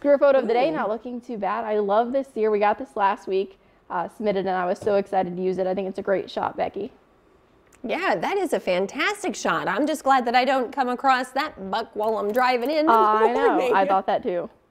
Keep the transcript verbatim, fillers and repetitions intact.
Screw photo of the Ooh. day, not looking too bad. I love this deer. We got this last week, uh, submitted, and I was so excited to use it. I think it's a great shot, Becky. Yeah, that is a fantastic shot. I'm just glad that I don't come across that buck while I'm driving in the I morning. know. I thought that too.